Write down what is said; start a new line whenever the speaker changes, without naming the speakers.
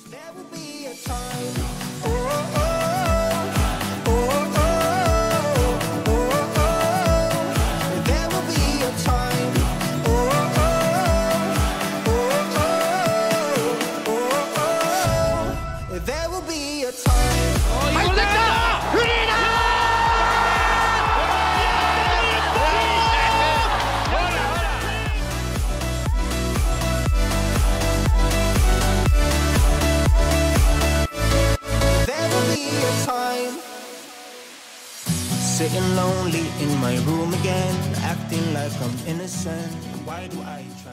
There will be a time. Oh, oh, oh, oh, oh, oh, oh. There will be a time. Oh, oh, oh, oh, oh, oh. There will be a time.
이걸 냈다! 흐리나!
Sitting lonely in my room again, acting like I'm innocent. Why do I try?